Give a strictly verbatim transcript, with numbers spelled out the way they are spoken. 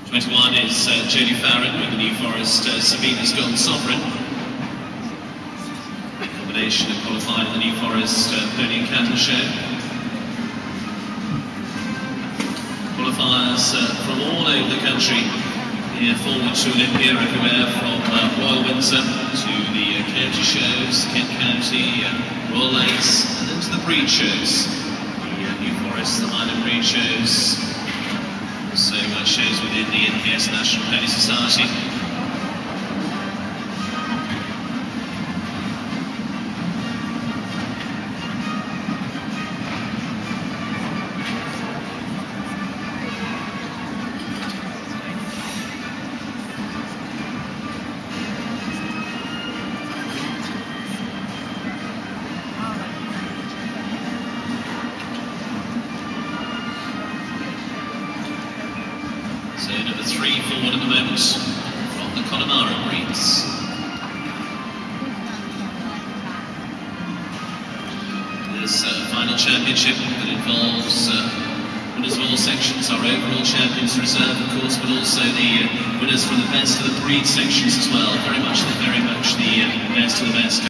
twenty-one is uh, Jodie Farron with the New Forest uh, Sabina's Golden Sovereign. Combination of qualified at the New Forest uh, Pony and Cattle Show. Qualifiers uh, from all over the country here forward to Olympia, everywhere from uh, Royal Windsor to the uh, county shows, Kent County, uh, Royal Lakes, and then to the breed shows. The uh, New Forest, the Highland breed shows, also uh, shows within the N P S National Pony Society. So number three forward at the moment from the Connemara breeds. This uh, final championship that involves uh, winners of all sections, our overall champions reserve of course, but also the uh, winners from the best of the breed sections as well. Very much, very much the uh, best of the best.